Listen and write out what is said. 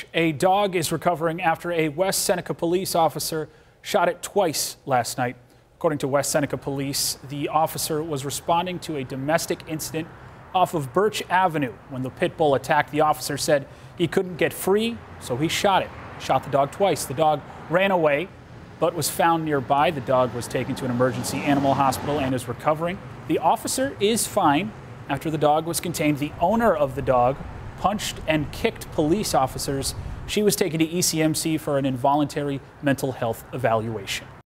A dog is recovering after a West Seneca police officer shot it twice last night. According to West Seneca police, the officer was responding to a domestic incident off of Burch Avenue. When the pit bull attacked, the officer said he couldn't get free, so he shot it. Shot the dog twice. The dog ran away, but was found nearby. The dog was taken to an emergency animal hospital and is recovering. The officer is fine after the dog was contained. The owner of the dog punched and kicked police officers. She was taken to ECMC for an involuntary mental health evaluation.